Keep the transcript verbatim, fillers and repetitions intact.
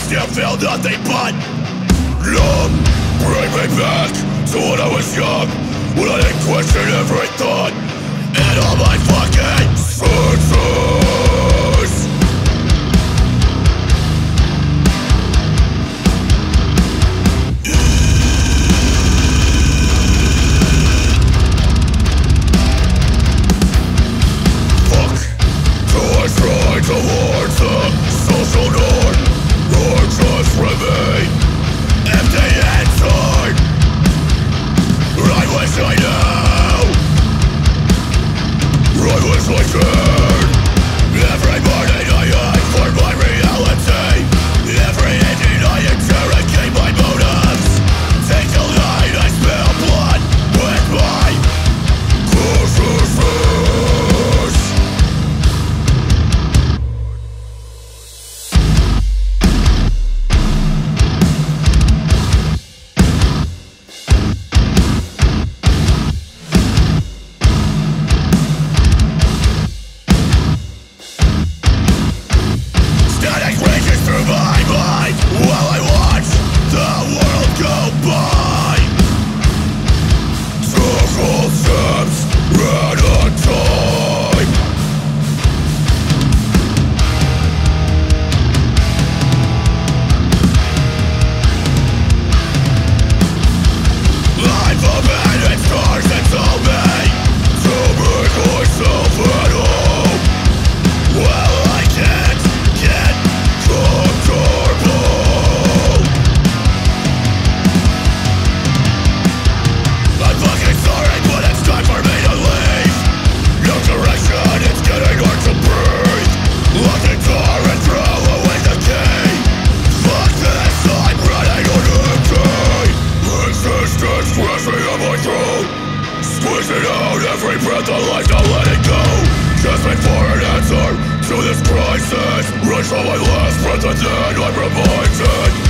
still feel nothing but numb. Bring me back to when I was young, when I didn't question every thought and all my fucking senses. Fuck, do I try towards the social norm, or just remain empty inside? I wish I knew, I wish I cared. Every morning I ask for my reality. Every evening I interrogate my motives. Take till night I spill blood with my consciousness. Static rages through my mind while I watch the world go by. Several steps at a time. I've abandoned scars that told me to make myself at home. Well, I can't get comfortable. I'm fucking sorry, but it's time for me to leave. No direction, it's getting hard to breathe. Lock the door and throw away the key. Fuck this, I'm running on empty. Existence crashing on my throat, squeezing out every breath of life, not letting go. Gasping for an answer to this crisis. Rush for my last breath and then I'm reminded